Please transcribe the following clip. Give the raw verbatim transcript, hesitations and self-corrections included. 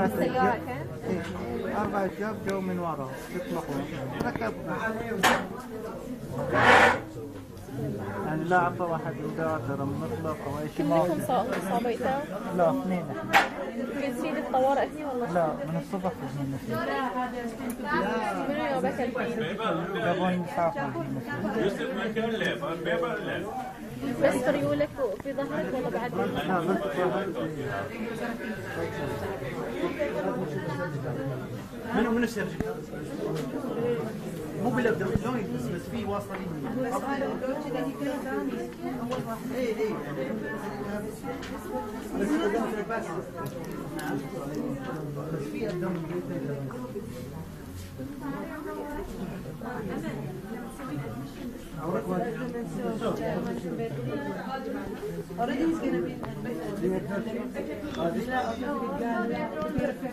السيارة كان؟ إيه. أربع شباب جو من ورا يطلقون ركبنا يعني لا أعطى واحد مدافر مطلق أو أي شيء. كلكم صابيتوا؟ لا اثنين. في سيد الطوارئ هني والله؟ لا من الصبح هني نسيت. منو يومك الحين؟ يبون يسافر بس فريولك في ظهرك ولا بعد؟ لا بس منو منو السيرجي؟ مو بالابدو جوينت بس بس في واصلين. اي اي بس بس بس في ابدو Already he's gonna be